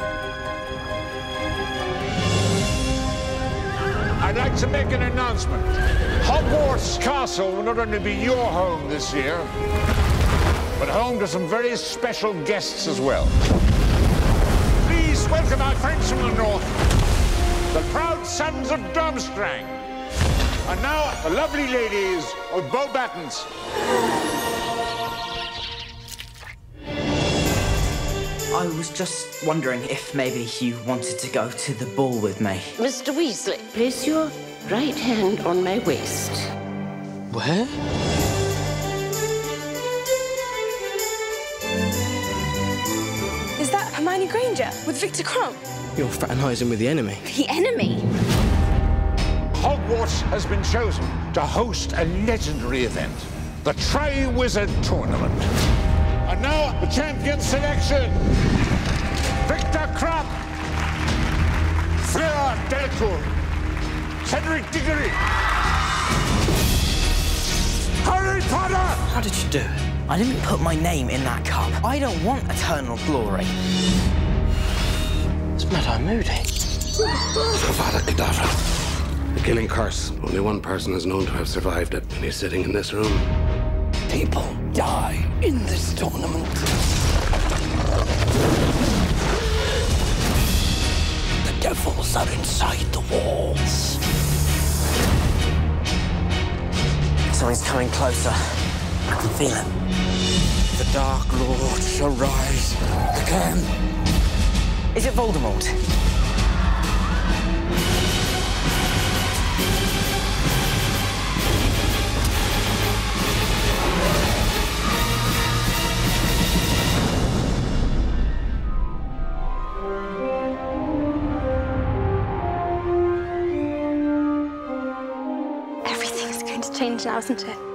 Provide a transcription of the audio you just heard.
I'd like to make an announcement. Hogwarts Castle will not only be your home this year, but home to some very special guests as well. Please welcome our friends from the north, the proud sons of Durmstrang. And now, the lovely ladies of Beauxbatons. I was just wondering if maybe you wanted to go to the ball with me. Mr. Weasley, place your right hand on my waist. Where? Is that Hermione Granger with Victor Crumb? You're fraternizing with the enemy. The enemy? Hogwarts has been chosen to host a legendary event, the Triwizard Tournament. And now, the champion selection. Victor Crumb, Fleur Delacour, Cedric Diggory, Harry Potter! How did you do it? I didn't put my name in that cup. I don't want eternal glory. It's Mad-Eye Moody. Avada Kedavra. The killing curse. Only one person is known to have survived it, and he's sitting in this room. People die in this tournament. The devils are inside the walls. Something's coming closer. I can feel it. The Dark Lord shall rise again. Is it Voldemort? Everything's going to change now, isn't it?